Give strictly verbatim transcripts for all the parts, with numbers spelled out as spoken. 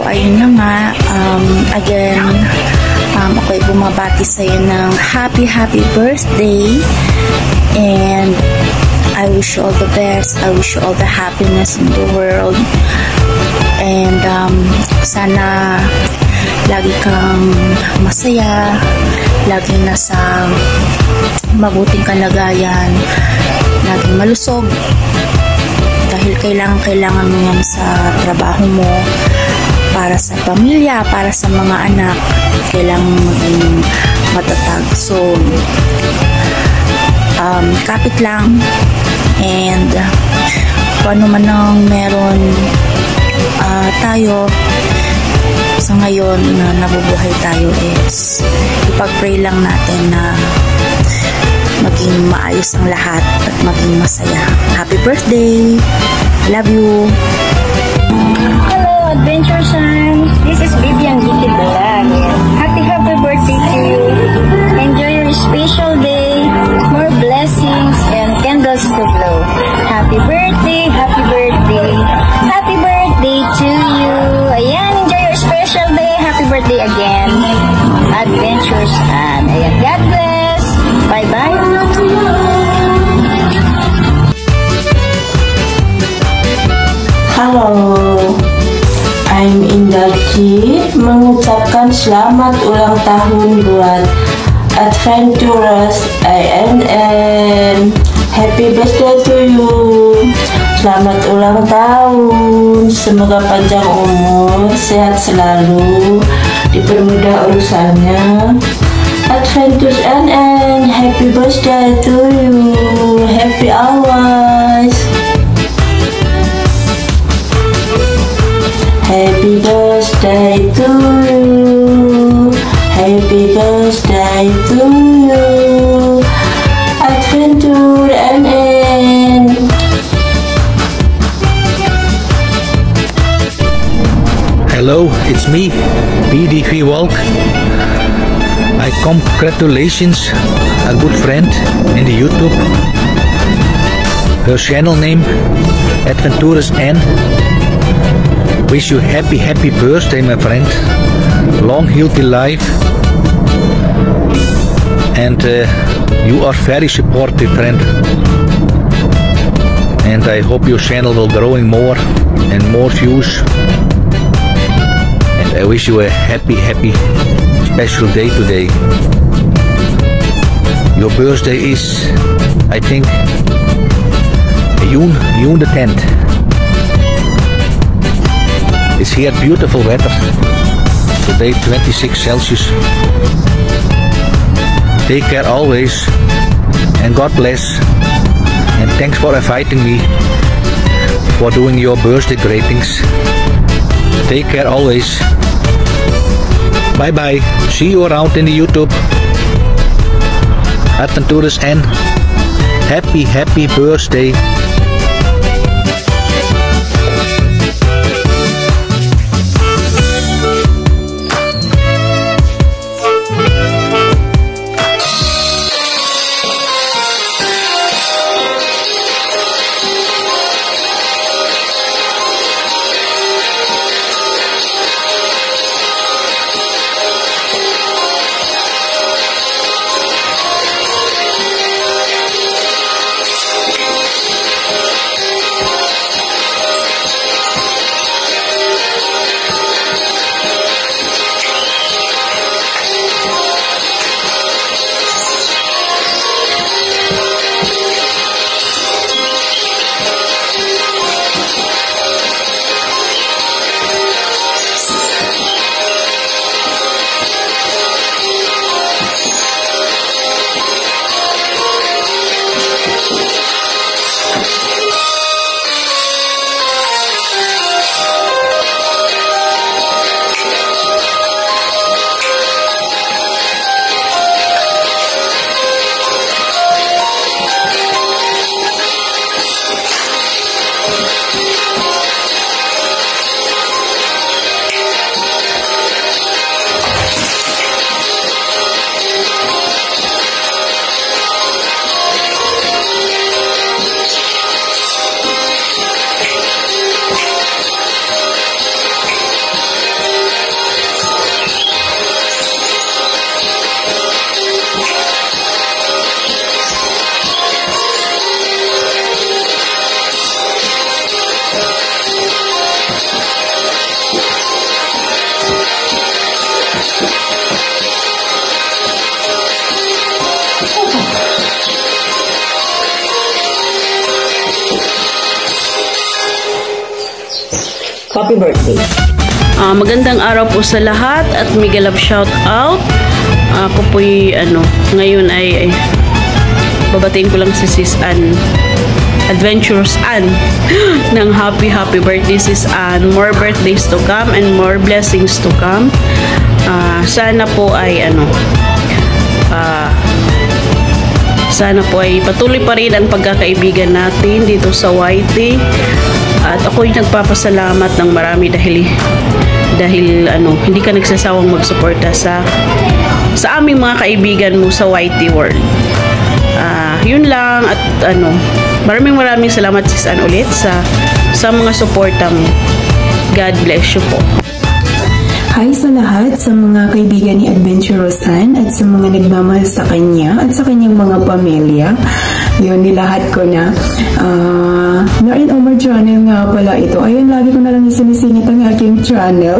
ayun na nga, um, again, um, ako'y bumabati sa'yo ng happy, happy birthday. And I wish you all the best. I wish you all the happiness in the world. And um, sana lagi kang masaya, lagi nasa mabuting kalagayan, laging malusog. Dahil kailangan-kailangan mo yan sa trabaho mo, para sa pamilya, para sa mga anak, kailangan maging matatag. So, um, kapit lang, and uh, kung ano man ang meron uh, tayo sa ngayon na nabubuhay tayo is ipag-pray lang natin na maging maayos ang lahat at maging masaya. Happy birthday! Love you! Hello, Adventure Sons! This is Vivian Giti Balag. Happy, happy birthday to you! Enjoy your special day! More blessings and candles to blow. Happy birthday! Happy birthday! Happy birthday to you! Ayan, enjoy your special day! Happy birthday again! Adventure Son! Ayan, God bless! Bye-bye! Halo, I'm Indarji, mengucapkan selamat ulang tahun buat Adventurous A N N. Happy birthday to you. Selamat ulang tahun, semoga panjang umur, sehat selalu, dipermudah urusannya. Adventurous A N N, happy birthday to you. Happy hours. Happy birthday to you. Happy birthday to you. Adventure A N N. Hello, it's me, B D V Walk. I congratulations a good friend in the YouTube. Her channel name Adventurous N. Wish you happy, happy birthday, my friend. Long, healthy life. And uh, you are very supportive, friend. And I hope your channel will growing more and more views. And I wish you a happy, happy, special day today. Your birthday is, I think, June, June the tenth. It's here beautiful weather. Today twenty-six Celsius. Take care always, and God bless. And thanks for inviting me for doing your birthday greetings. Take care always. Bye bye. See you around in the YouTube. Adventurous N. Happy, happy birthday. Happy birthday. Uh, magandang araw po sa lahat at mega love shout out. Uh, ako po'y ano, ngayon ay, ay babatiin ko lang si Sis Ann, Adventurous Ann, ng happy happy birthday Sis Ann. More birthdays to come and more blessings to come. Uh, sana po ay ano, uh, sana po ay patuloy pa rin ang pagkakaibigan natin dito sa Y T. At ako'y nagpapasalamat ng marami dahil dahil ano, hindi ka nagsasawang magsuporta sa sa aming mga kaibigan mo sa Y T World. Uh, yun lang at ano, maraming maraming salamat Sis Ann ulit sa sa mga suporta mo. God bless you po. Hi sa lahat, sa mga kaibigan ni Adventurous Ann at sa mga nagmamahal sa kanya at sa kanyang mga pamilya. Yun, nilahat ko na. Uh, Narin Omar channel nga pala ito. Ayun, lagi ko na lang isinisingit ang aking channel.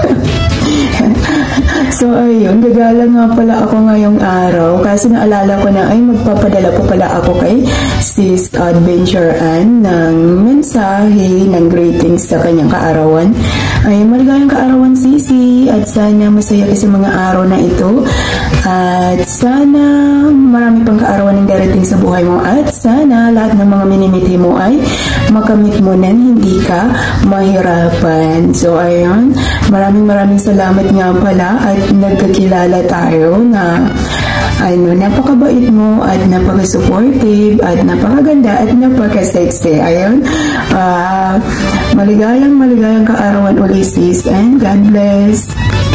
So, ayun, gagala nga pala ako ngayong araw kasi naalala ko na ay magpapadala po pala ako kay Sis Adventure Ann ng mensahe ng greetings sa kanyang kaarawan. Ay, maligayang kaarawan, Sisi, at sana masaya ka sa mga araw na ito. At sana marami pang kaarawan ng darating sa buhay mo. At sana lahat ng mga minimiti mo ay makamit mo na hindi ka mahirapan. So, ayun, maraming maraming salamat nga pala at nagkakilala tayo na ano, napakabait mo at napaka-supportive at napakaganda at napaka-sexy. Ayun, uh, maligayang maligayang kaarawan ulit, sis, and God bless.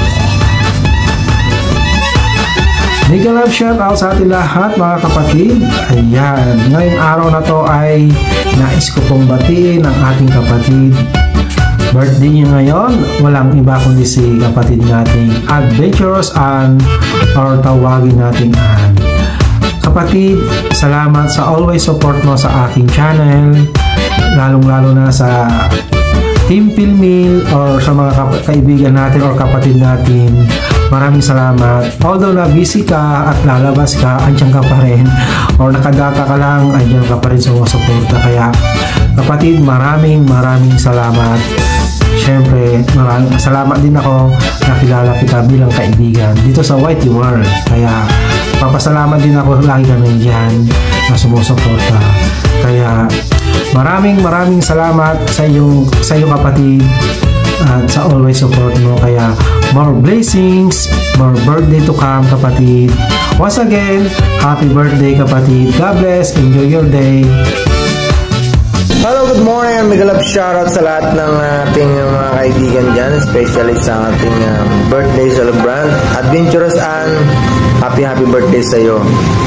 Mega love shout out sa ating lahat mga kapatid. Ayan, ngayong araw na to ay nais ko pong batiin ang ating kapatid. Birthday niya ngayon, walang iba kundi si kapatid nating Adventurous Ann, or tawagin nating Ann. Kapatid, salamat sa always support mo sa aking channel, lalong-lalo na sa Team Pilmil or sa mga kaibigan natin or kapatid natin. Maraming salamat. Although na busy ka at lalabas ka, andyan ka pa rin, or nakadata ka lang, andyan ka pa rin sa mga suporta. Kaya kapatid, maraming maraming salamat. Siyempre, maraming salamat din ako nakilala kita bilang kaibigan dito sa Y T World. Kaya papasalamat din ako lagi ka nandyan na sumusuporta. Kaya maraming maraming salamat sa iyong, sa iyong kapatid at sa always support mo. Kaya more blessings, more birthday to come kapatid. Once again, happy birthday kapatid. God bless, enjoy your day. Hello, good morning, and mega love shoutout sa lahat ng ating uh, mga kaibigan dyan, especially sa ating um, birthday celebrant, Adventurous Ann. Happy happy birthday sa iyo.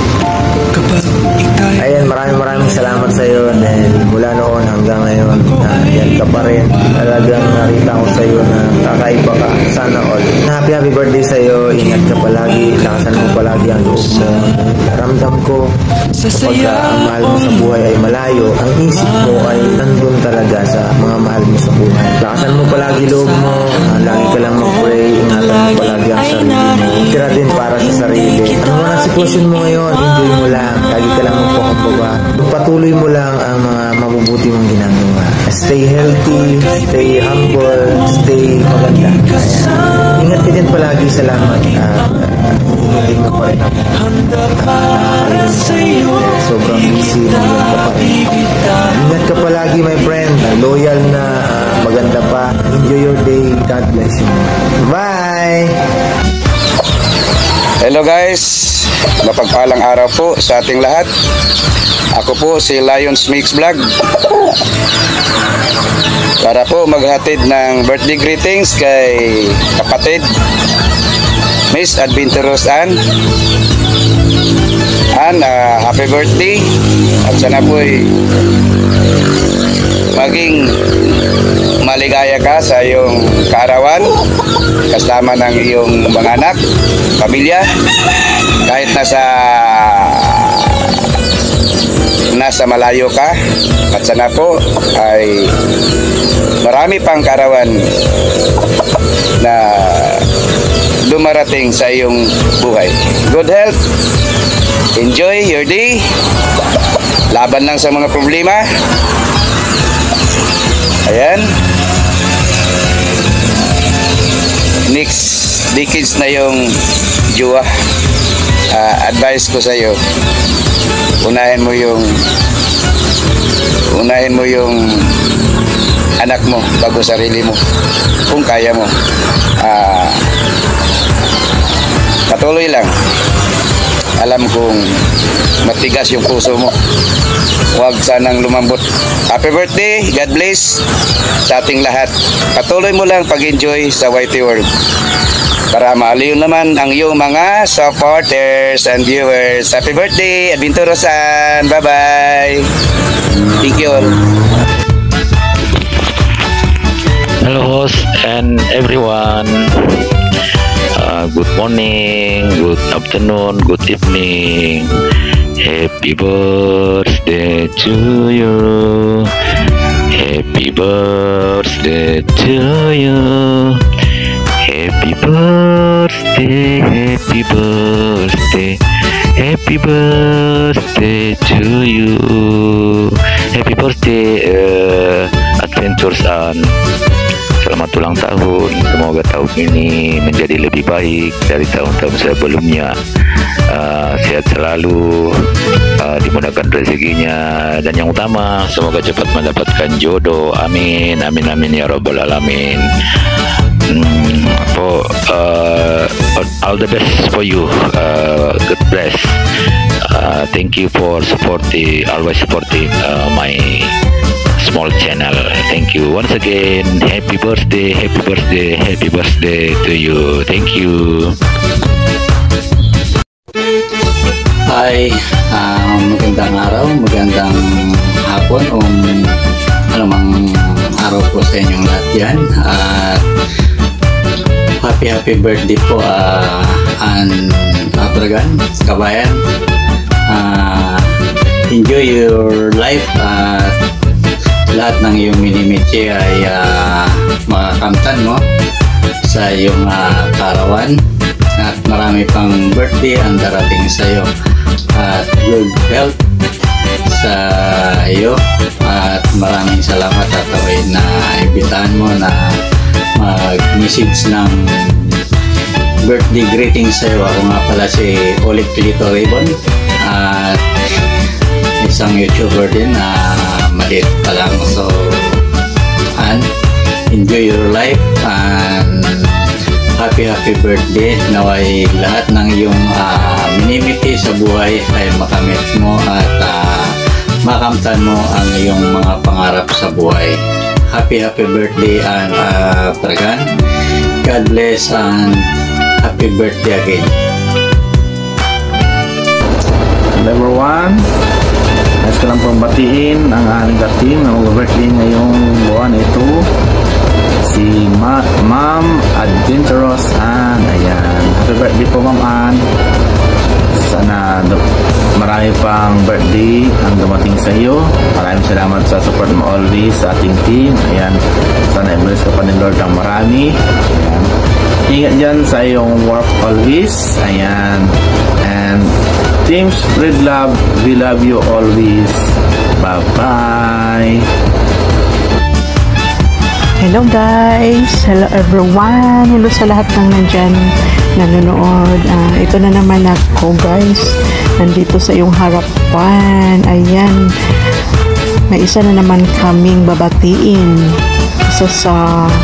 Ayan, maraming maraming salamat sa iyo dahil mula noon hanggang ngayon, uh, yan ka pa rin. Talagang nakita ko sa iyo na kakaiba ka. Sana all. Happy happy birthday sa iyo. Ingat ka palagi. Lakasan mo palagi ang loob mo. Ramdam ko kapag uh, ang mahal mo sa buhay ay malayo, ang isip mo ay nandun talaga sa mga mahal mo sa buhay. Lakasan mo palagi loob mo. Uh, lagi ka lang mag-pray. Ingatan mo palagi ang sarili mo. Tira din para sa sarili. Ano man ang sitwasyon mo ngayon, enjoy mo lang. Lagi ka lang magpakababa. Patuloy mo lang ang mga mabubuti mong ginagawa. Stay healthy, stay humble, stay maganda. Kaya, ingat ka din palagi. Salamat. Hindi mo pa rin ako. Sobrang busy na yun ka pa rin. Ingat ka palagi, my friend. Loyal na, uh, maganda pa. Enjoy your day. God bless you. Bye! Hello guys, mapagpalang araw po sa ating lahat. Ako po si Lions Mix Vlog para po maghatid ng birthday greetings kay kapatid Miss Adventurous Ann. Ann, uh, happy birthday at sana po ay maging maligaya ka sa iyong kaarawan kasama ng iyong mga anak, pamilya, kahit nasa nasa malayo ka, at sana po ay marami pang kaarawan na dumarating sa iyong buhay. Good health, enjoy your day, laban lang sa mga problema. Ayan, next decades na yung jowa. Uh, advice ko sa iyo, unahin mo yung unahin mo yung anak mo bago sarili mo kung kaya mo. Uh, patuloy lang. Alam kong matigas yung puso mo, huwag sanang lumambot. Happy birthday, God bless sa ating lahat. Patuloy mo lang pag-enjoy sa Y T World para maaliw naman ang iyong mga supporters and viewers. Happy birthday, Adventurosan. Bye bye. Thank you all. Hello host and everyone. Uh, good morning, good afternoon, good evening. Happy birthday to you. Happy birthday to you. Happy birthday, happy birthday, happy birthday to you. Happy birthday, uh, Adventurosan. Selamat ulang tahun. Semoga tahun ini menjadi lebih baik dari tahun-tahun sebelumnya. Uh, sehat selalu, uh, dimudahkan rezekinya, dan yang utama semoga cepat mendapatkan jodoh. Amin, amin, amin ya robbal alamin. Hmm, for, uh, all the best for you. Uh, God bless. Uh, thank you for supporting, always supporting uh, my small channel. Thank you once again. Happy birthday, happy birthday, happy birthday to you. Thank you. Hi, uh, magandang araw, magandang hapon o anumang araw po sa inyong lahat yan. At happy happy birthday po uh, An Abragan, kabayan. Uh, enjoy your life at uh, lahat ng iyong minimichi ay uh, makakamtan mo sa iyong uh, karawan, at marami pang birthday ang darating sa iyo, at good health sa iyo, at maraming salamat at away na imbitahan mo na mag-message ng birthday greeting sa iyo. Ako nga pala si Olive Pilito Raybon, at isang YouTuber din na uh, maliit pa lang. So, and enjoy your life and happy happy birthday. Naway lahat ng iyong uh, minimiti sa buhay ay makamit mo at uh, makamtan mo ang iyong mga pangarap sa buhay. Happy happy birthday and uh, Pragan. God bless and happy birthday again. Number one, nais ko lang pong batiin ang ating team na mag-birthday ngayong buwan ito, si Ma Ma'am Adventurosan. Ayan, happy birthday po Ma'am Ann. Sana marami pang birthday ang dumating sa iyo. Maraming salamat sa support mo always sa ating team. Ayan, sana i-bless ka pa ni Lord ng marami. Ayan, ingat dyan sa iyong work always. Ayan, and Team Spread Love, we love you always. Bye-bye. Hello guys, hello everyone, hello sa lahat ng nandyan nanonood. Uh, ito na naman ako guys, nandito sa iyong harapan. Ayan, may isa na naman kaming babatiin, isa sa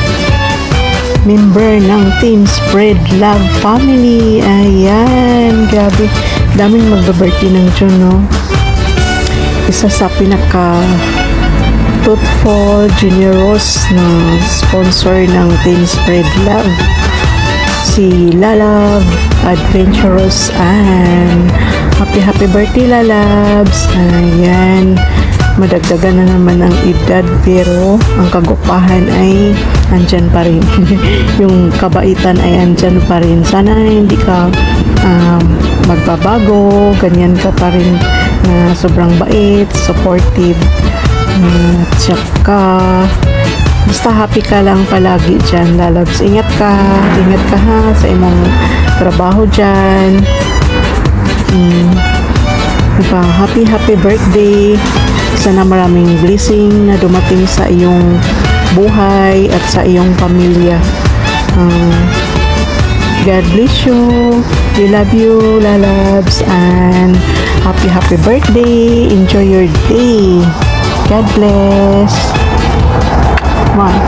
member ng Team Spread Love family. Ayan, grabe, daming magba-birthday ng June, no? Isa sa pinaka thoughtful, generous na sponsor ng Team Spread Love, si Lalab Adventurous. And happy happy birthday Lalabs. Ayan, madagdagan na naman ang edad pero ang kagupahan ay andyan pa rin. Yung kabaitan ay andyan pa rin. Sana hindi ka um, magbabago, ganyan ka pa rin na sobrang bait, supportive, at uh, saka basta happy ka lang palagi dyan Lalabs. Ingat ka, ingat ka ha sa imong trabaho dyan. hmm. Diba? Happy happy birthday, sana maraming blessing na dumating sa iyong buhay at sa iyong pamilya. uh, God bless you. We love you, lalabs, and happy, happy birthday. Enjoy your day. God bless. One.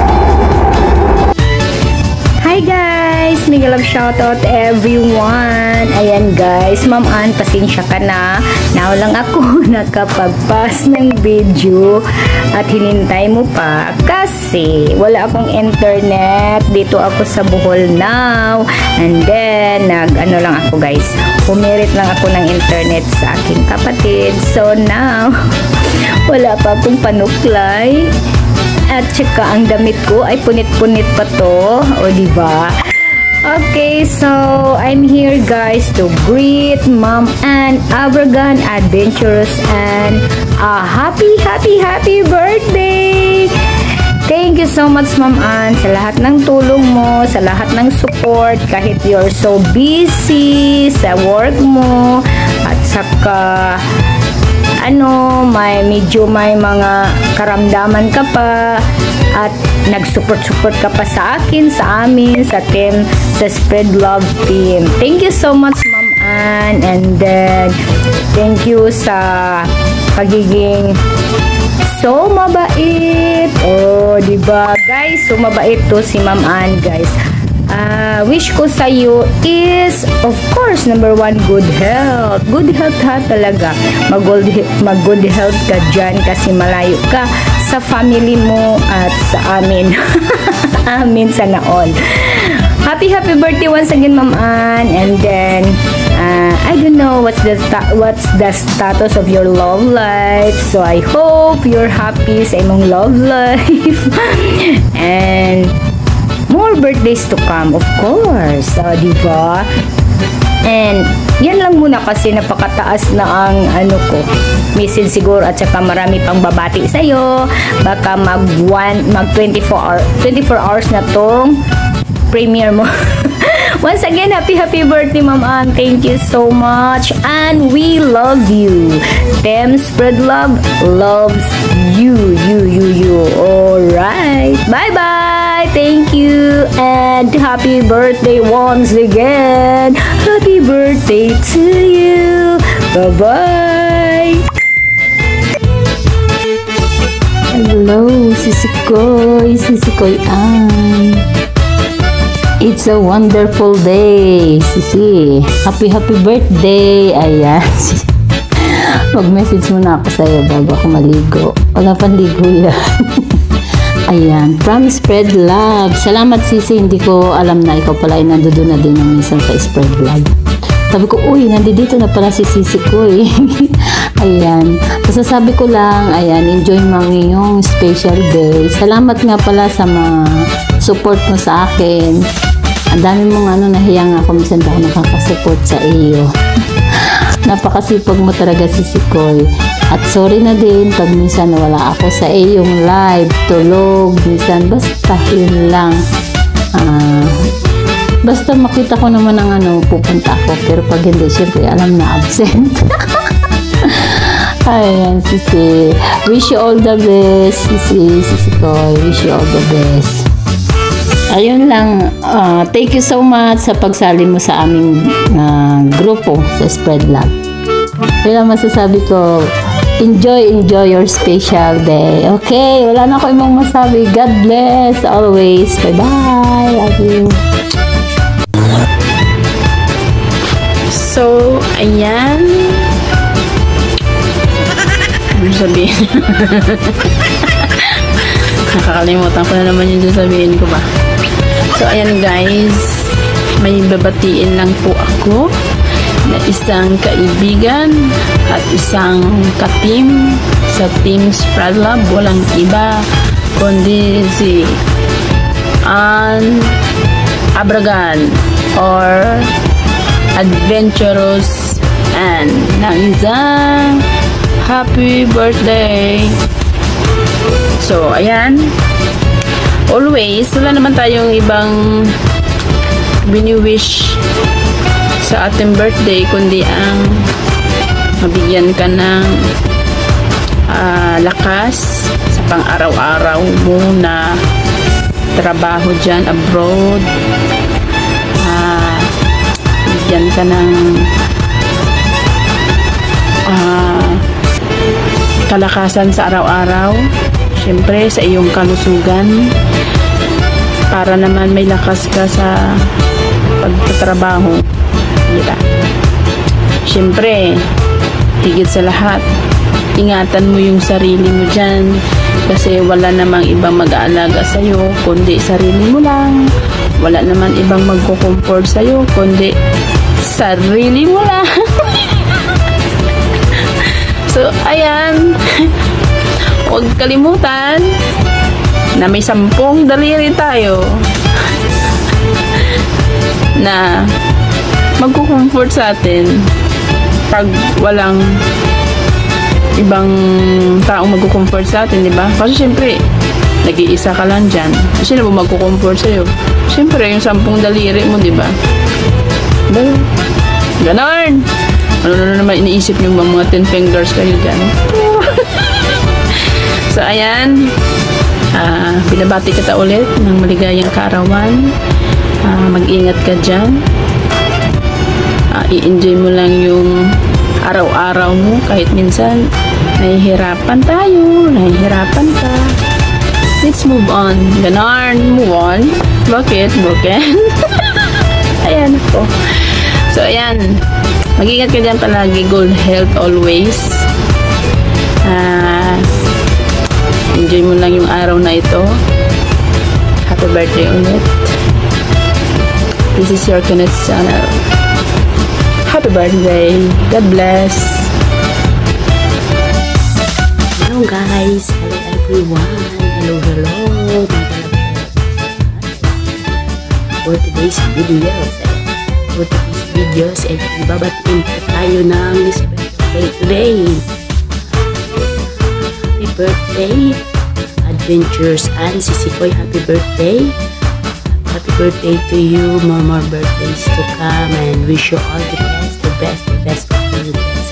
Hi guys! Mega love shoutout everyone! Ayan guys, Ma'am Ann, pasensya ka na. Now lang ako nakapagpas ng video at hinintay mo pa kasi wala akong internet. Dito ako sa Bohol now. And then, nag ano lang ako guys, pumirit lang ako ng internet sa aking kapatid. So now, wala pa akong panuklay. At saka ang damit ko ay punit-punit pa to. O diba? Okay, so I'm here guys to greet Ma'am Ann Abragan Adventurous and a happy, happy, happy birthday! Thank you so much Ma'am Ann sa lahat ng tulong mo, sa lahat ng support kahit you're so busy sa work mo at saka ano, may medyo may mga karamdaman ka pa at nag-support-support ka pa sa akin, sa amin, sa team, sa Spread Love team. Thank you so much, Ma'am Ann. And then, thank you sa pagiging so mabait. Oh, diba? Guys, so mabait to si Ma'am Ann, guys. Uh, wish ko sa iyo is, of course, number one, good health. Good health ha talaga. Mag-good mag good health ka dyan kasi malayo ka sa family mo at sa amin. Amin sana all. Happy, happy birthday once again, Ma'am Ann. And then, uh, I don't know what's the, what's the status of your love life. So, I hope you're happy sa imong love life. And more birthdays to come, of course. Uh, diba? And, yan lang muna kasi napakataas na ang ano ko, message siguro at saka marami pang babati sa'yo. Baka mag, one, mag twenty-four, hour, twenty-four hours na tong premiere mo. Once again, happy, happy birthday, Ma'am Ann. Thank you so much. And we love you. Them Spread Love loves you. You, you, you. Alright. Bye-bye. Thank you. And happy birthday once again. Happy birthday to you. Bye-bye. Hello, Sisikoy. Sisikoy Ann. It's a wonderful day, Sisi. Happy, happy birthday. Ayan. Mag-message muna ako sa'yo bago ako maligo. Wala pang ligo yan. Ayan. From Spread Love. Salamat, Sisi. Hindi ko alam na ikaw pala ay nandoon na din ng minsan sa Spread Love. Sabi ko, uy, nandito na pala si Sisi ko eh. Ayan. Masasabi ko lang, ayan, enjoy mo ngayong special day. Salamat nga pala sa mga support mo sa akin. Ang dami mong ano, nahiya nga ako minsan ako nakakasupport sa iyo. Napakasipag mo talaga, Sisi Koy. At sorry na din pag minsan wala ako sa iyong live, tulog, minsan basta yun lang. Uh, basta makita ko naman ang ano, pupunta ako. Pero pag hindi, syempre alam na absent. Ayan, Sisi. Wish you all the best, Sisi, Sisi Koy. Wish you all the best. Ayun lang, uh, thank you so much sa pagsali mo sa aming uh, grupo sa Spread Love. Kaya masasabi ko, enjoy, enjoy your special day. Okay, wala na ako ibang masabi. God bless always. Bye-bye. Love you. So, ayan. Ano sabihin? Nakakalimutan ko na naman yung sasabihin ko ba. So, ayan guys, may babatiin lang po ako na isang kaibigan at isang ka-team sa Team Spread Love. Walang iba kundi si Ann Abragan or Adventurous Ann ng isang happy birthday. So, ayan. Always, wala naman tayong ibang bini-wish sa ating birthday, kundi ang mabigyan ka ng uh, lakas sa pang-araw-araw mo na trabaho dyan abroad. Uh, bigyan ka ng uh, kalakasan sa araw-araw, syempre sa iyong kalusugan, para naman may lakas ka sa pagtatrabaho. Diba? Syempre, higit sa lahat, ingatan mo yung sarili mo dyan, kasi wala namang ibang mag-aalaga sa'yo kundi sarili mo lang. Wala naman ibang magko-comfort sa'yo kundi sarili mo lang. So ayan, huwag kalimutan na may sampung daliri tayo na magko-comfort sa atin pag walang ibang taong magko-comfort sa atin, di ba? Kasi syempre, nag-iisa ka lang dyan. Sino ba magko-comfort sa'yo? Syempre, yung sampung daliri mo, di ba? Ganon! Ano na naman iniisip yung mga ten fingers kayo dyan? So, ayan. Uh, binabati kita ulit ng maligayang kaarawan. Uh, mag-ingat ka dyan. Uh, i-enjoy mo lang yung araw-araw mo, kahit minsan nahihirapan tayo, nahihirapan ka. Let's move on. Ganon, move on. Bakit? Bakit? Ayan po. So, ayan. Mag-ingat ka dyan palagi. Good health always. Uh, enjoy mo lang yung araw na ito. Happy birthday ulit. This is your Connect channel. Happy birthday. God bless. Hello guys. Hello everyone. Hello, hello. For today's videos. For today's videos, ay ibabatiin po tayo ng birthday today. Happy birthday, Adventures and Sisikoy. Happy birthday. Happy birthday to you. More more birthdays to come, and wish you all the best, the best, the best of the best.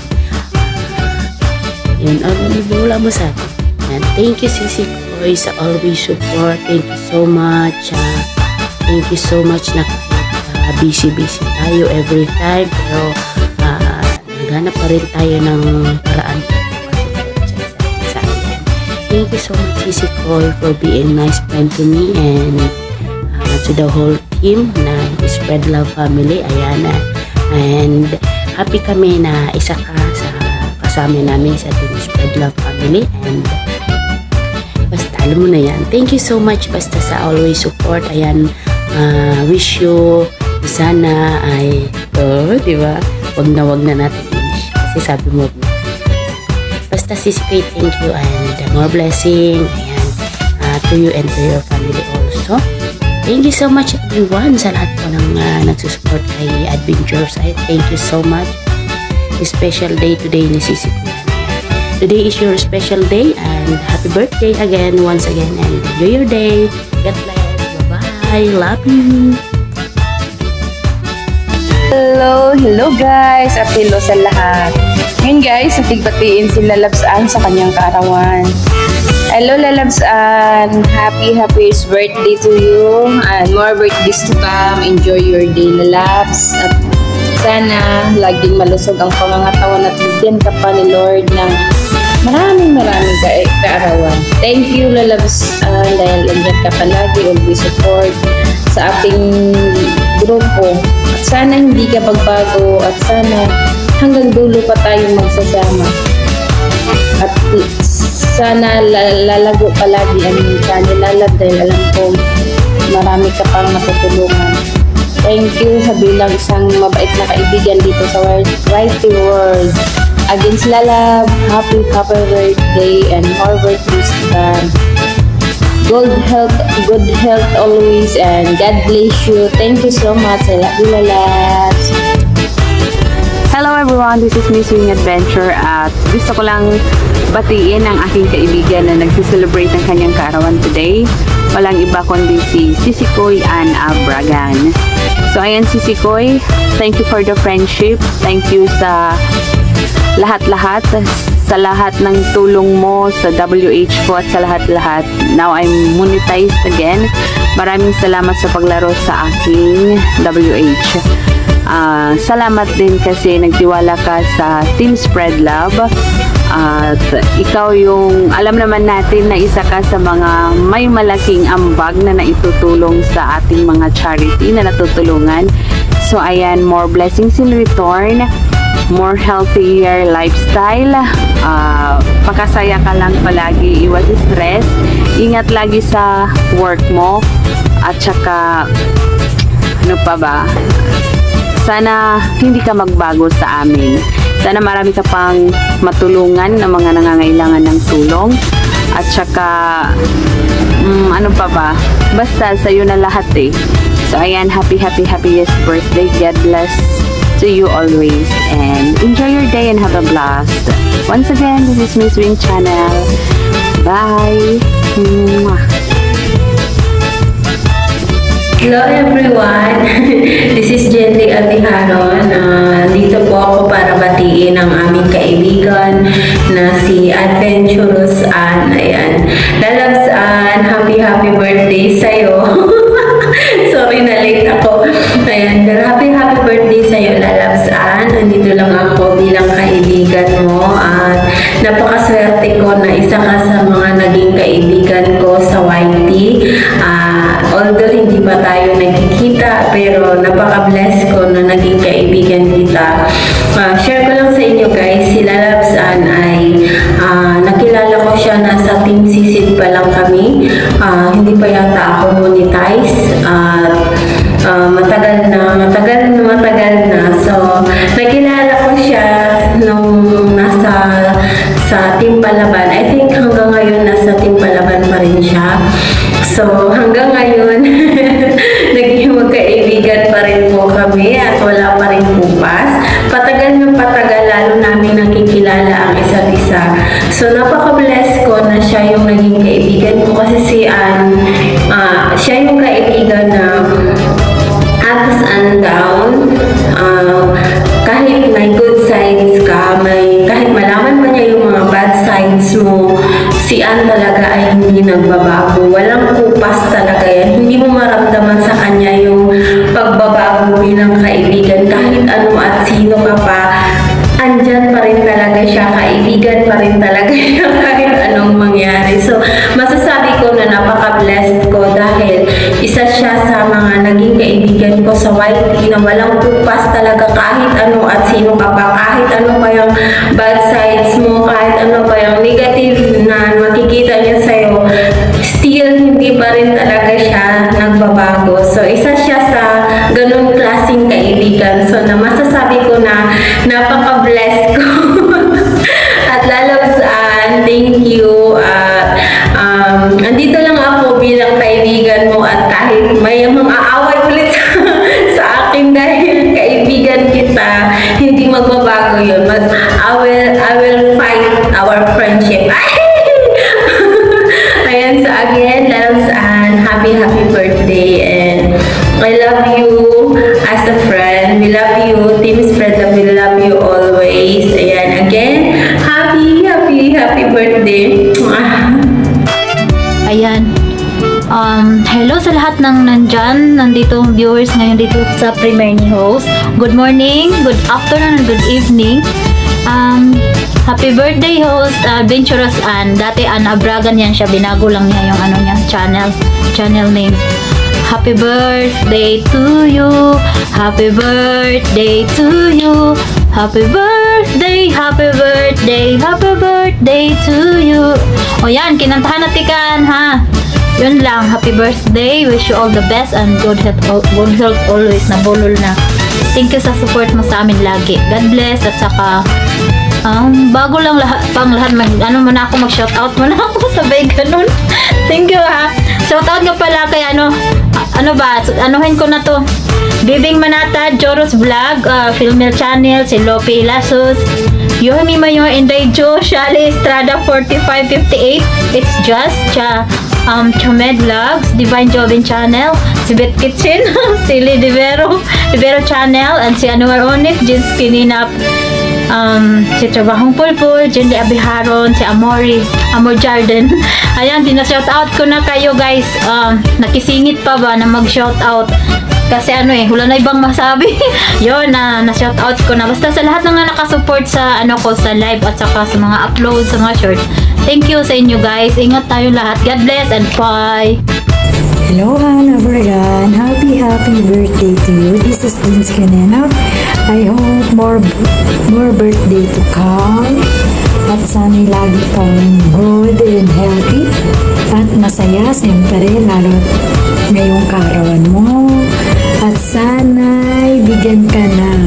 Yun, ano nibula mo sa atin. And thank you, Sisikoy, sa always support. Thank you so much. Uh, thank you so much na kahit uh, busy-busy tayo every time, pero uh, naghanap pa rin tayo ng paraan sa atin. Thank you so much, Sisikoy, for being nice friend to me and uh, to the whole team na Spread Love family. Ayan, uh, and happy kami na isa ka sa kasama namin sa team Spread Love family, and basta alam mo na yan. Thank you so much basta sa always support. Ayan, uh, wish you sana ay oh, diba? Wag na wag na natin wish kasi sabi mo basta Sisikoy, thank you and more blessing. Ayan, uh, to you and to your family also. Thank you so much everyone sa lahat po ng uh, nagsusupport kay Adventures. I thank you so much. Special day today ni Sisikoy. Today is your special day and happy birthday again, once again, and enjoy your day. God bless. Bye-bye. Love you. Hello, hello guys, at hello sa lahat. Ngayon guys, natigbatiin si Lalabs Ann sa kanyang kaarawan. Hello Lalabs Ann, happy happy birthday to you and more birthdays to come. Enjoy your day Lalabs, at sana laging malusog ang pangangatawan at bigyan ka pa ni Lord ng maraming maraming ka kaarawan. Thank you Lalabs Ann, dahil andyan ka palagi, always support sa ating grupo. At sana hindi ka pagbago at sana hanggang dulo pa tayong magsasama. At sana lalago palagi ang channel Lalab, dahil alam ko marami ka pang matutulungan. Thank you sa bilang isang mabait na kaibigan dito sa Whitey World. Against Lalab, happy happy birthday and more birthdays to come. Good health, good health always, and God bless you. Thank you so much. I love you, Lalabs. Hello everyone, this is Miss Wing Adventure at gusto ko lang batiin ang aking kaibigan na nagsi-celebrate ng kanyang kaarawan today. Walang iba kundi si Sisikoy Ann Abragan. So ayan Sisikoy, thank you for the friendship. Thank you sa lahat-lahat sa lahat ng tulong mo sa W H ko at sa lahat-lahat. Now I'm monetized again. Maraming salamat sa paglaro sa aking W H. Uh, salamat din kasi nagtiwala ka sa Team Spread Love. At ikaw yung, alam naman natin na isa ka sa mga may malaking ambag na naitutulong sa ating mga charity na natutulungan. So ayan, more blessings in return, more healthier lifestyle, uh, pakasaya ka lang palagi, iwas stress, ingat lagi sa work mo, at saka ano pa ba, sana hindi ka magbago sa amin. Sana marami ka pang matulungan ng mga nangangailangan ng tulong. At saka, um, ano pa ba? Basta sa'yo na lahat eh. So ayan, happy, happy, happiest birthday. God bless to you always. And enjoy your day and have a blast. Once again, this is Miss Wing Channel. Bye! Mwah. Hello everyone! This is Jenny Atiharon. Uh, dito po ako para batiin ang aming kaibigan na si Adventurous Ann. Ayan. Lalabs Ann, happy happy birthday sa'yo. Sorry na late ako. Ayan. Happy happy birthday sa'yo, Lalabs Ann. Nandito lang ako bilang kaibigan mo. At napakaswerte ko na isa ka sa mga naging kaibigan ko sa Y T. Uh, although hindi pa tayo nagkikita, pero napaka-bless ko na naging kaibigan kita. Uh, share ko lang sa inyo guys, si Lalabs Ann ay uh, nakilala ko siya, nasa Team Sisid pa lang kami. Uh, hindi pa yata ako monetize. Uh, uh, matagal na, matagal na, matagal na. So, nakilala ko siya nung nasa sa Team Palaban. I think hanggang ngayon nasa Team Palaban pa rin siya. So, hanggang ngayon, naging magkaibigan pa rin po kami at wala pa rin pupas. Patagal ng patagal, lalo namin nakikilala ang isa't isa. So, napaka-bless ko na siya yung naging kaibigan ko kasi si Ann, uh, siya yung kaibigan na ups and down. Uh, kahit may good sides ka, may, kahit malaman mo niya yung mga bad sides mo, si Ann talaga ay hindi nagbabago. Walang kupas talaga yan. Hindi mo maramdaman sa kanya yung pagbabago bilang kaibigan. Kahit ano at sino ka pa, andyan pa rin talaga siya. Kaibigan pa rin talaga siya kahit anong mangyari. So, masasabi ko na napaka-blessed ko dahil isa siya sa mga naging kaibigan ko sa Y T na walang kupas talaga kahit ano at sino ka pa. Kahit ano pa yung bad sides mo, kahit ano pa yung negative na makikita niya sa'yo, still hindi pa rin talaga siya nagbabago. So, isa siya sa ganun klaseng kaibigan. So, na masasabi ko na napaka-blessed ko. At Lalabs Ann, thank you. At um, andito lang ako bilang kaibigan mo at kahit may mga away ulit sa, sa akin dahil kaibigan kita, hindi magbabago yun. But I will, I will fight our friendship. Ayan, so again, Lalabs Ann, happy, happy birthday. And I love you as a friend. We love you. Team Spread Love, we love you always. Ayan, again, happy, happy, happy birthday. Ayan. Um, hello sa lahat ng nandyan, nandito viewers ngayon dito sa premiere ni host. Good morning, good afternoon, and good evening. Um, happy birthday host, Adventurous Ann. Dati Ann Abragan yan siya, binago lang niya yung ano niya, channel, channel name. Happy birthday to you, happy birthday to you, happy birthday, happy birthday, happy birthday to you. O yan, kinantahan natin kan ha. Yun lang, happy birthday, wish you all the best and good health, good health always na bulol na. Thank you sa support mo sa amin lagi. God bless at saka um, bago lang lahat, pang lahat mag, ano muna ako mag shoutout muna ako sabay ganun. Thank you ha. Shoutout nga pala kay ano, ano ba, anuhin ko na to. Bibing Manata, Joros Vlog, uh, Filmil Channel, si Lope Lasos, Yohimi Mayor, Inday Jo, Shali Estrada forty-five fifty-eight, It's Just, Cha, um, Chomed Vlogs, Divine Jobin Channel, si Bet Kitchen, si Lidivero, Livero Channel, and si Anuar Onif, Jins Kininap, um, si Trabahong Pulpul, Jendy Abiharon, si Amori, Amor Jarden. Ayan, dina-shout out ko na kayo guys. Um, nakisingit pa ba na mag-shout out? Kasi ano eh, wala na ibang masabi. Yun, na, na-shout out ko na. Basta sa lahat ng nga nakasupport sa ano ko, sa live at saka sa mga uploads, sa mga shorts. Thank you sa inyo guys. Ingat tayo lahat. God bless and bye! Hello, Hannah Vergan. Happy, happy birthday to you. This is Lindsay Canena. I hope more more birthday to come. At sana'y lagi kang good and healthy. At masaya, siyempre, lalo ngayong kaarawan mo. At sana'y bigyan ka ng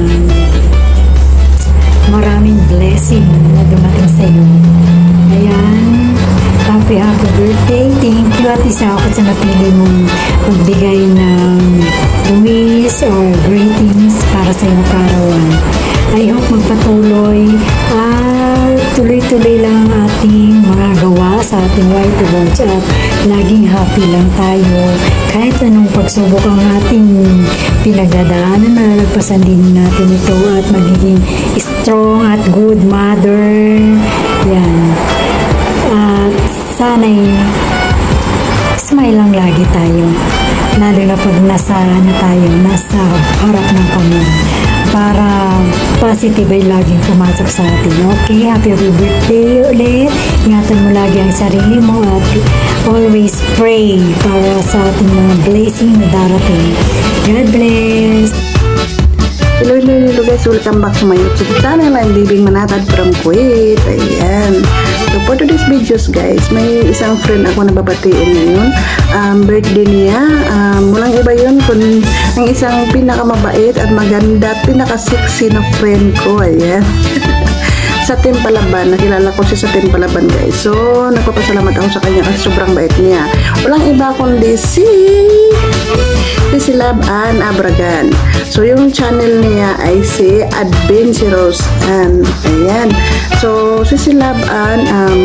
maraming blessing na dumating sa iyo. Ayan. Happy, happy birthday. Thank you at isa ako sa napili mong magbigay ng wish or greetings para sa iyong karawan. I hope magpatuloy at tuloy-tuloy lang ang ating mga gawa sa ating White Watch at laging happy lang tayo. Kahit anong pagsubok ang ating pinagdadaanan, malalagpasan din natin ito at magiging strong at good mother. Yan. At sana'y smile lang lagi tayo, lalo na pag nasa ano tayo, nasa harap ng pamilya, para positive ay laging pumasok sa atin. Okay, happy birthday ulit. Ingatan mo lagi ang sarili mo at always pray para sa ating mga blessing na darating. God bless! Hello, hello, hello guys, welcome back to my YouTube channel. I'm Living Manatad from Kuwait. Ayan. So for today's videos guys, may isang friend ako na babatiin ngayon. Um, birthday niya. Um, walang iba yun kung ang isang pinakamabait at maganda at pinaka-sexy na friend ko. Ayan. Sa Timpalaban. Nakilala ko siya sa Timpalaban guys. So, nagpapasalamat ako sa kanya kasi sobrang bait niya. Walang iba kundi si si Love Ann Abragan. So, yung channel niya ay si Adventurous Ann. Ayan. So, si si Love Ann, um,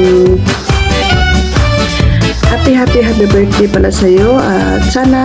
happy, happy, happy birthday pala sa'yo. At uh, sana,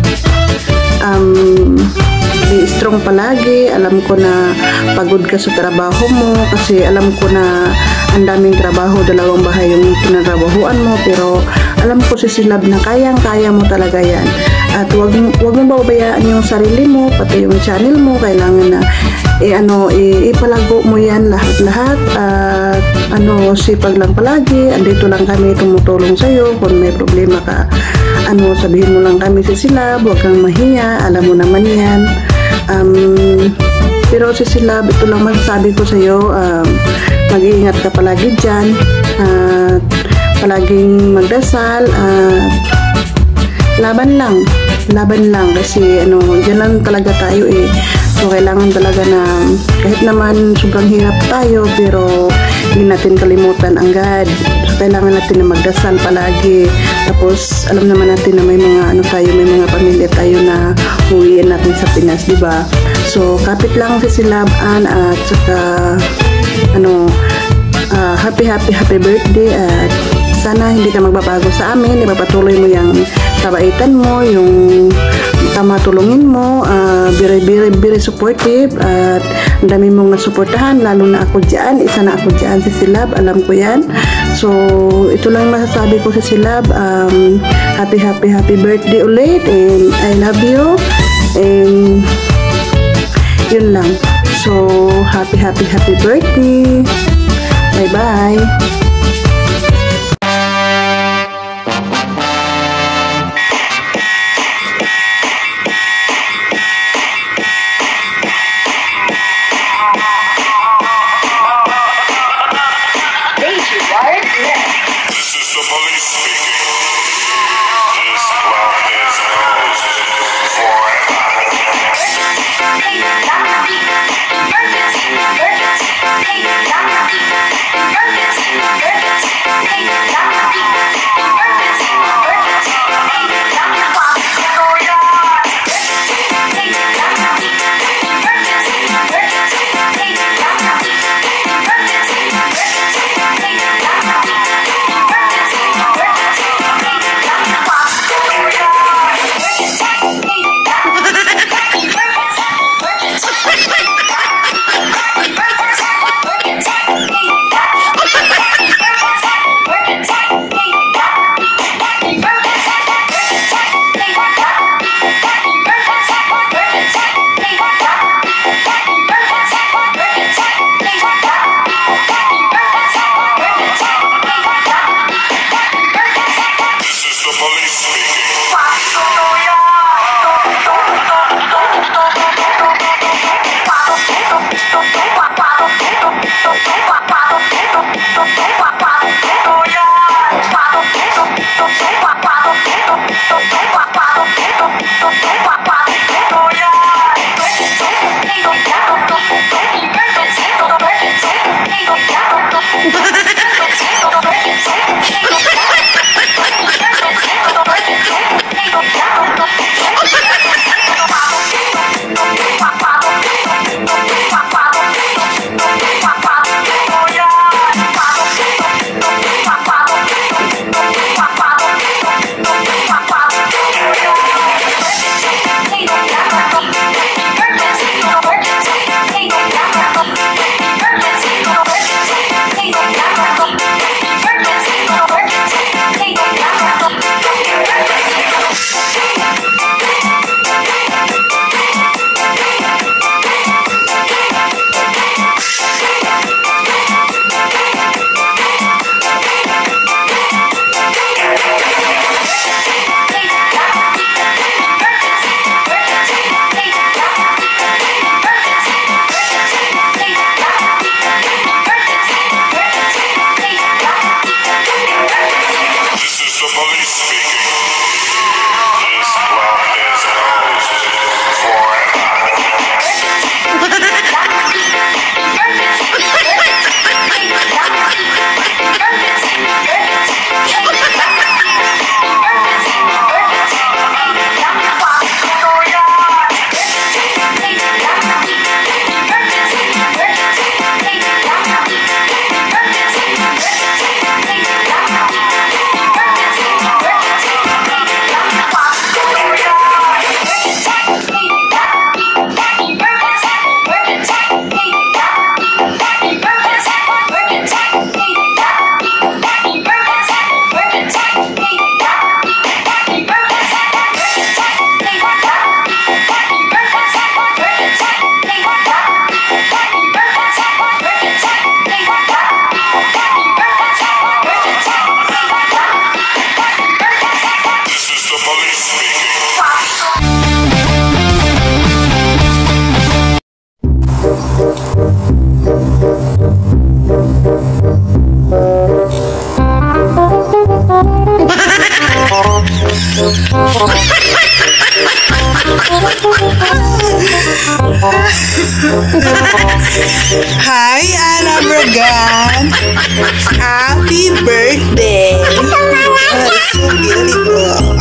um, be strong palagi. Alam ko na pagod ka sa trabaho mo kasi alam ko na ang daming trabaho, dalawang bahay yung pinarabahuan mo, pero alam ko si Silab na kayang-kaya mo talaga yan. At wag, wag mong babayaan yung sarili mo, pati yung channel mo, kailangan na i, ano, i, ipalago mo yan lahat-lahat. At ano, sipag lang palagi, andito lang kami tumutulong sa'yo. Kung may problema ka, ano, sabihin mo lang kami si Silab, wag kang mahiya, alam mo naman yan. Um, pero si Silab, ito lang masasabi ko sa iyo, um, mag-iingat ka palagi dyan, at uh, palaging magdasal, at uh, laban lang, laban lang kasi ano, dyan lang talaga tayo eh. So kailangan talaga na kahit naman sobrang hirap tayo, pero hindi natin kalimutan ang God. So kailangan natin na magdasal palagi. Tapos alam naman natin na may mga ano tayo, may mga pamilya tayo na huwiin natin sa Pinas, di ba? So kapit lang si Love Ann at saka ano, uh, happy happy happy birthday at sana hindi ka magbabago sa amin, ipapatuloy mo yung kabaitan mo, yung kamatulungin mo, uh, very, very, very supportive, at ang dami mong nasuportahan, lalo na ako dyan, isa na ako dyan, si Silab, alam ko yan. So, ito lang masasabi ko sa Silab, um, happy, happy, happy birthday ulit, and I love you, and yun lang. So, happy, happy, happy birthday. Bye-bye. Emergency! Emergency! Hey, Doctor! Emergency! Hi, Anna Bragan. Happy birthday. Oh, it's so beautiful.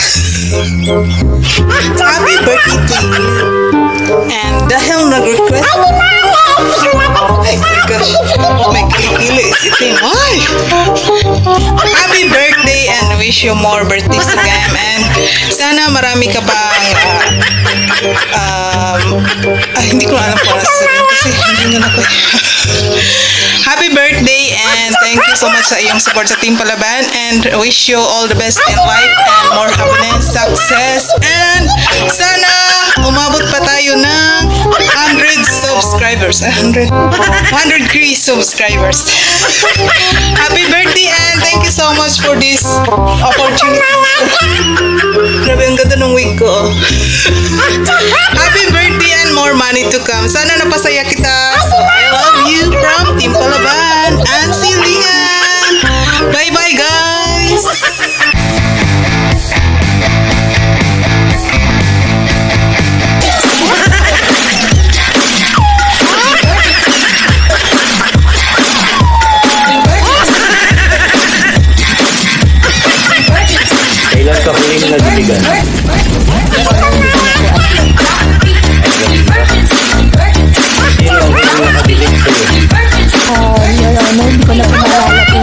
Happy birthday to you. And dahil nag-request, oh my gosh, may kilikili is itim. Ay! Happy birthday and wish you more birthdays to come. And sana marami ka pang uh, um, ay, hindi ko alam para sa kasi hindi na ako. Happy birthday and thank you so much sa iyong support sa Team Palaban, and wish you all the best in life and more happiness, success, and sana umabot pa tayo ng one hundred subscribers. one hundred? one hundred three subscribers. Happy birthday and thank you so much for this opportunity. Grabe, ang ganda ng wig ko. Happy birthday and more money to come. Sana napasaya kita. So I love you from Team Palaban and Silingan. Bye bye guys. Kailan ka huling nagbigan? Sino ang huling nakadilig sa'yo? Ah, Your Honor, hindi ko na po maalala kung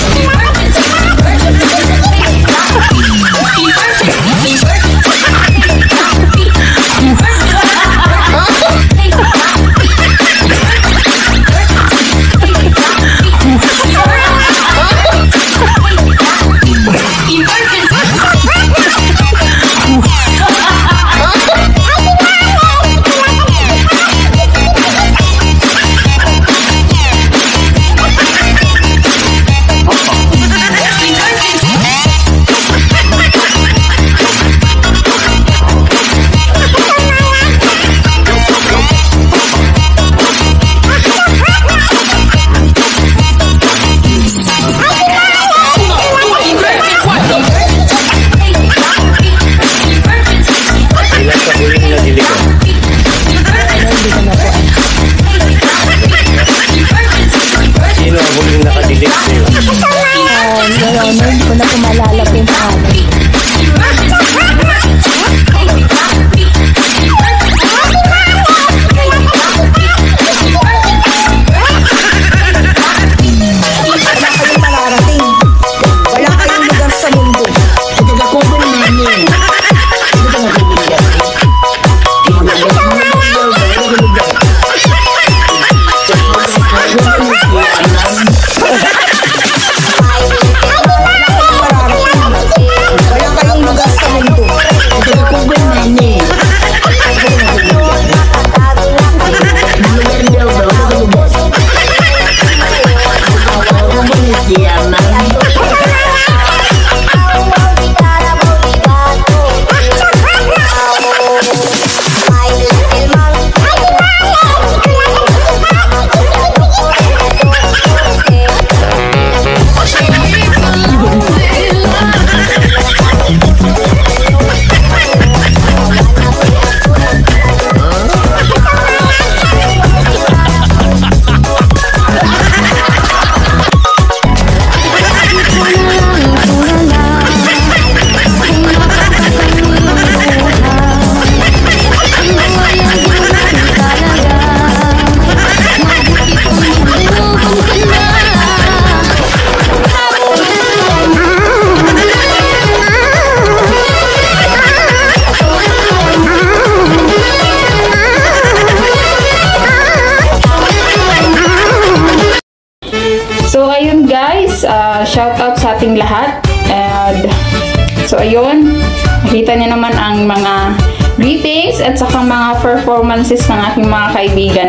So, ayun guys, uh, shout out sa ating lahat. And, so, ayun, nakita niyo naman ang mga greetings at saka mga performances ng aking mga kaibigan.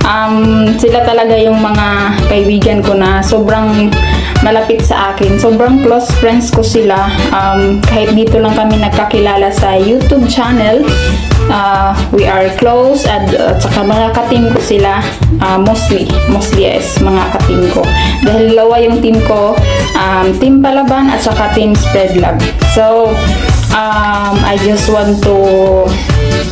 Um, sila talaga yung mga kaibigan ko na sobrang malapit sa akin. Sobrang close friends ko sila. Um, kahit dito lang kami nagkakilala sa YouTube channel. Uh, we are close at, at saka mga ka-team ko sila, uh, mostly mostly yes, mga ka-team ko dahil dalawa yung team ko, um, Team Palaban at saka Team Spread Love. So um, I just want to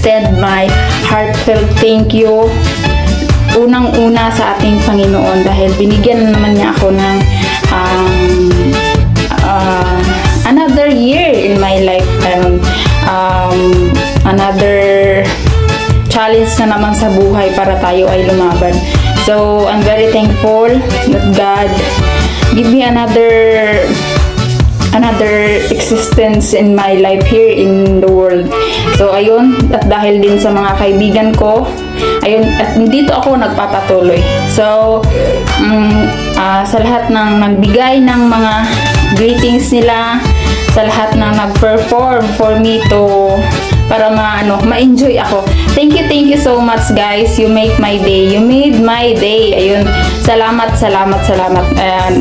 extend my heartfelt thank you unang-una sa ating Panginoon dahil binigyan naman niya ako ng um, uh, another year in my life, and um, another challenge na naman sa buhay para tayo ay lumaban. So I'm very thankful that God give me another another existence in my life here in the world. So ayun, at dahil din sa mga kaibigan ko, ayun, at dito ako nagpapatuloy. So um, uh, sa lahat ng nagbigay ng mga greetings nila, sa lahat ng nag-perform for me to para ma-ano, ma-enjoy ako. Thank you, thank you so much guys. You make my day. You made my day. Ayun, salamat, salamat, salamat. And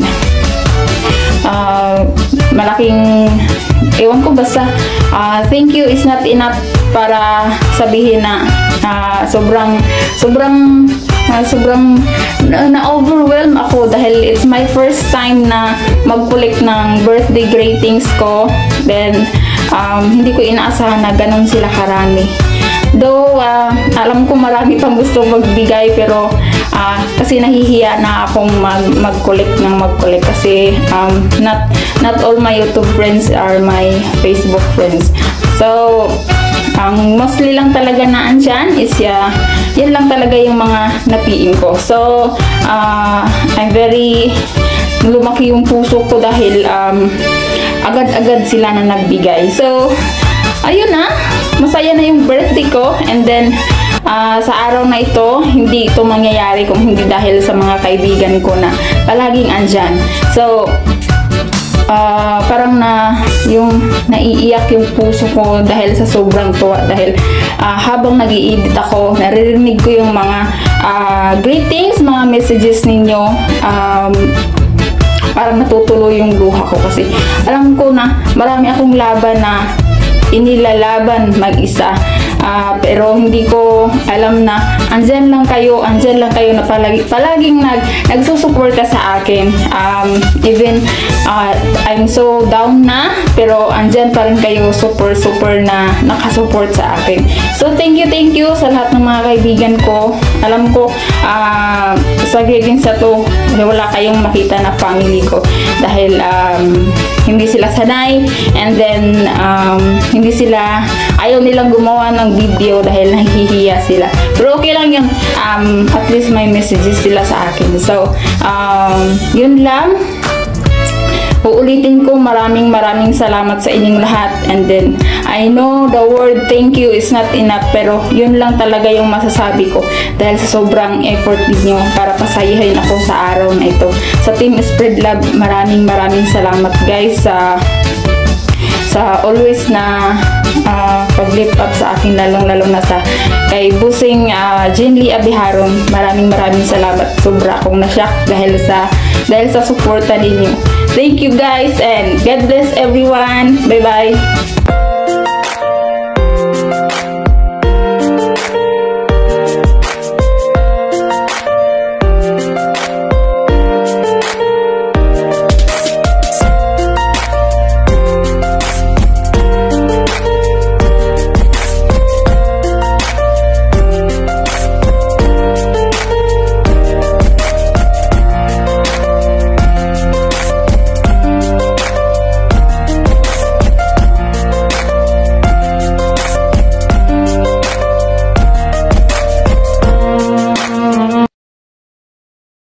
uh, malaking ewan ko basta uh, thank you is not enough para sabihin na uh, sobrang sobrang uh, sobrang na-overwhelm ako dahil it's my first time na mag-collect ng birthday greetings ko. Then um, hindi ko inaasahan na ganun sila karami. Though uh, alam ko marami pang gusto magbigay, pero uh, kasi nahihiya na akong mag mag-collect ng mag-collect kasi um, not not all my YouTube friends are my Facebook friends. So ang mostly lang talaga na andyan is uh, yan lang talaga yung mga napiin ko. So uh, I'm very lumaki yung puso ko dahil um, agad-agad sila na nagbigay. So ayun na, masaya na yung birthday ko. And then uh, sa araw na ito, hindi ito mangyayari kung hindi dahil sa mga kaibigan ko na palaging andyan. So uh, parang na yung naiiyak yung puso ko dahil sa sobrang tuwa, dahil uh, habang nag-i-edit ako, naririnig ko yung mga uh, greetings, mga messages ninyo. um, parang natutuloy yung luha ko kasi alam ko na marami akong laban na inilalaban mag-isa, uh, pero hindi ko alam na andyan lang kayo, andyan lang kayo na palagi, palaging nag, nagsusuporta sa akin. Um, even uh, I'm so down na, pero andyan pa rin kayo super super na nakasupport sa akin. So thank you, thank you sa lahat ng mga kaibigan ko. Alam ko uh, sa grading sa to wala kayong makita na family ko dahil um, hindi sila sanay, and then um, hindi sila, ayaw nilang gumawa ng video dahil nahihiya sila. Pero okay lang yun, um, at least may messages sila sa akin. So um, yun lang. Uulitin ko, maraming maraming salamat sa inyong lahat. And then I know the word thank you is not enough, pero yun lang talaga yung masasabi ko dahil sa sobrang effort niyo para pasayahin ako sa araw na ito. Sa Team Spread Love, maraming maraming salamat guys sa sa always na uh, pag-lift up sa akin, lalong-lalong na sa kay Busing uh, Jenly Abiharon. Maraming maraming salamat. Sobra akong na-shock dahil sa dahil sa suporta ninyo. Thank you guys, and God bless everyone. Bye bye.